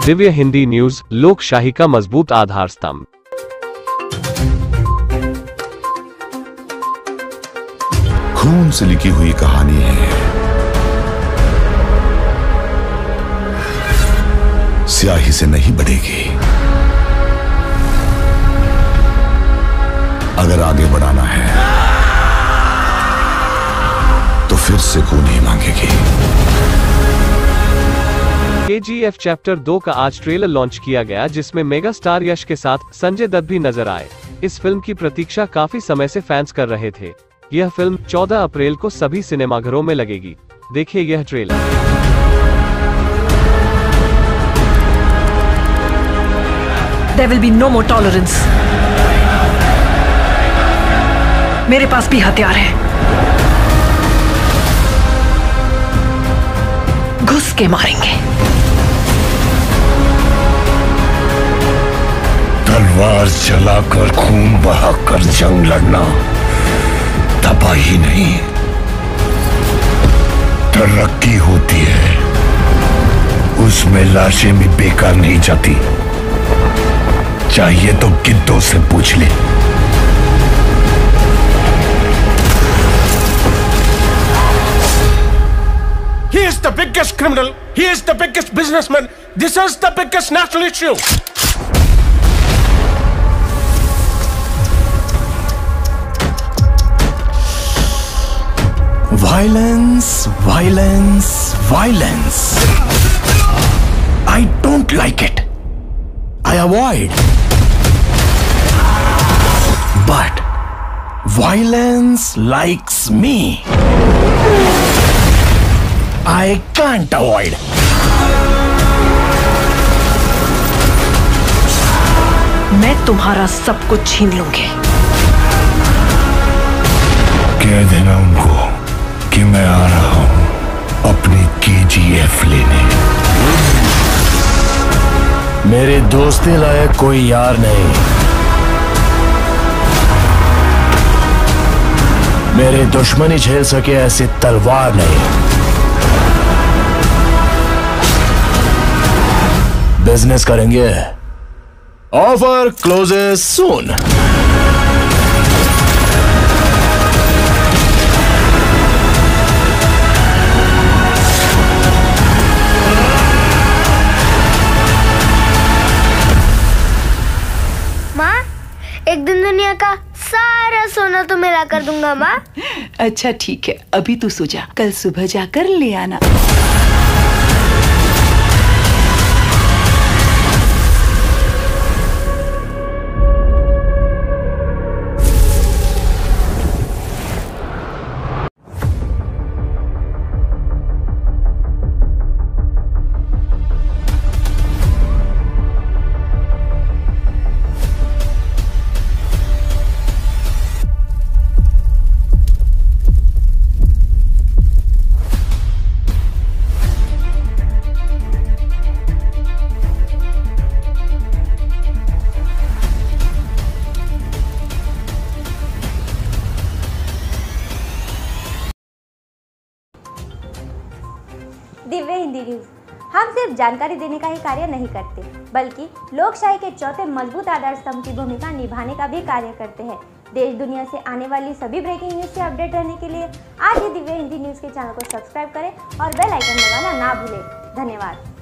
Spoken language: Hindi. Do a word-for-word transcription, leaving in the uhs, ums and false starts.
दिव्य हिंदी न्यूज, लोकशाही का मजबूत आधार स्तंभ। खून से लिखी हुई कहानी है, स्याही से नहीं बढ़ेगी। अगर आगे बढ़ाना है तो फिर से खून ही मांगेगी। के जी एफ चैप्टर दो का आज ट्रेलर लॉन्च किया गया, जिसमें मेगा स्टार यश के साथ संजय दत्त भी नजर आए। इस फिल्म की प्रतीक्षा काफी समय से फैंस कर रहे थे। यह फिल्म चौदह अप्रैल को सभी सिनेमाघरों में लगेगी। देखिए यह trailer. There will be no more tolerance. मेरे पास भी हथियार है, घुस के मारेंगे। तलवार चलाकर खून बहाकर जंग लड़ना तबाही नहीं, तरक्की होती है। उसमें लाशें भी बेकार नहीं जाती। चाहिए तो गिद्धों से पूछ ले। He is the biggest criminal. He is the biggest businessman. This is the biggest national issue. Violence, violence, violence. I don't like it. I avoid. But violence likes me. I can't avoid. मैं तुम्हारा सब कुछ छीन लूंगी। कह देना उनको कि मैं आ रहा हूं अपनी के जी एफ लेने। मेरे दोस्ती लायक कोई यार नहीं, मेरे दुश्मनी झेल सके ऐसी तलवार नहीं। बिजनेस करेंगे, ऑफर क्लोजेस सून। माँ, एक दिन दुनिया का सारा सोना तो मेरा कर दूंगा माँ। अच्छा ठीक है, अभी तू सो जा, कल सुबह जाकर ले आना। दिव्य हिंदी न्यूज। हम सिर्फ जानकारी देने का ही कार्य नहीं करते, बल्कि लोकशाही के चौथे मजबूत आधार स्तंभ की भूमिका निभाने का भी कार्य करते हैं। देश दुनिया से आने वाली सभी ब्रेकिंग न्यूज से अपडेट रहने के लिए आज ही दिव्य हिंदी न्यूज के चैनल को सब्सक्राइब करें और बेल आइकन दबाना ना भूलें। धन्यवाद।